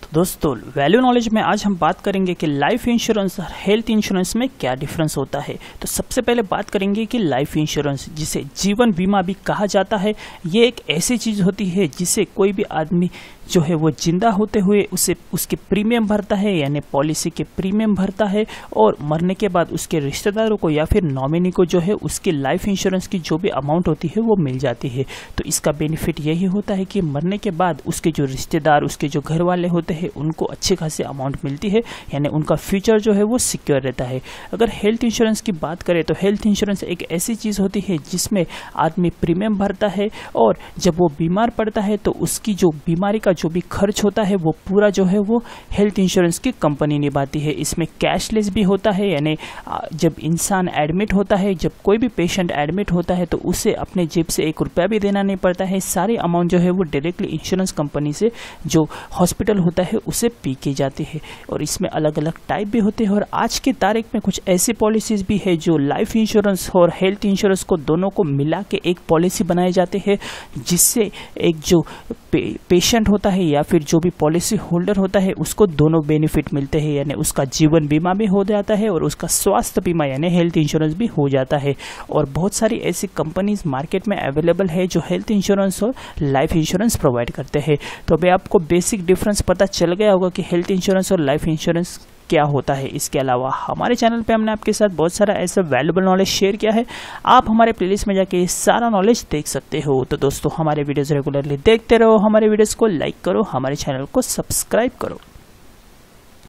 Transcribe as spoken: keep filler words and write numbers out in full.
दोस्तों value knowledge में आज हम बात करेंगे कि लाइफ इंश्योरेंस और हेल्थ इंश्योरेंस में क्या डिफरेंस होता है। तो सबसे पहले बात करेंगे कि लाइफ इंश्योरेंस, जिसे जीवन बीमा भी कहा जाता है, ये एक ऐसी चीज़ होती है जिसे कोई भी आदमी जो है वो जिंदा होते हुए उसे उसके प्रीमियम भरता है, यानी पॉलिसी के प्रीमियम भरता है, और मरने के बाद उसके रिश्तेदारों को या फिर नॉमिनी को जो है उसकी लाइफ इंश्योरेंस की जो भी अमाउंट होती है वो मिल जाती है। तो इसका बेनिफिट यही होता है कि मरने के बाद उसके जो रिश्तेदार, उसके जो घर वाले होते हैं, उनको अच्छी खासी अमाउंट मिलती है, यानी उनका फ्यूचर जो है वो सिक्योर रहता है। अगर हेल्थ इंश्योरेंस की बात करें तो हेल्थ इंश्योरेंस एक ऐसी चीज़ होती है जिसमें आदमी प्रीमियम भरता है, और जब वो बीमार पड़ता है तो उसकी जो बीमारी का जो भी खर्च होता है वो पूरा जो है वो हेल्थ इंश्योरेंस की कंपनी निभाती है। इसमें कैशलेस भी होता है, यानी जब इंसान एडमिट होता है, जब कोई भी पेशेंट एडमिट होता है तो उसे अपने जेब से एक रुपया भी देना नहीं पड़ता है। सारी अमाउंट जो है वो डायरेक्टली इंश्योरेंस कंपनी से जो हॉस्पिटल होता है उसे पी की जाती है। और इसमें अलग अलग टाइप भी होते हैं, और आज की तारीख में कुछ ऐसी पॉलिसीज भी है जो लाइफ इंश्योरेंस और हेल्थ इंश्योरेंस को दोनों को मिला के एक पॉलिसी बनाए जाते हैं, जिससे एक जो पे, पेशेंट होता है या फिर जो भी पॉलिसी होल्डर होता है उसको दोनों बेनिफिट मिलते हैं, यानी उसका जीवन बीमा भी हो जाता है और उसका स्वास्थ्य बीमा यानी हेल्थ इंश्योरेंस भी हो जाता है। और बहुत सारी ऐसी कंपनीज मार्केट में अवेलेबल है जो हेल्थ इंश्योरेंस और लाइफ इंश्योरेंस प्रोवाइड करते हैं। तो अभी आपको बेसिक डिफरेंस पता चल गया होगा कि हेल्थ इंश्योरेंस और लाइफ इंश्योरेंस क्या होता है। इसके अलावा हमारे चैनल पे हमने आपके साथ बहुत सारा ऐसा वैल्यूएबल नॉलेज शेयर किया है, आप हमारे प्लेलिस्ट में जाके सारा नॉलेज देख सकते हो। तो दोस्तों हमारे वीडियोस रेगुलरली देखते रहो, हमारे वीडियोस को लाइक करो, हमारे चैनल को सब्सक्राइब करो।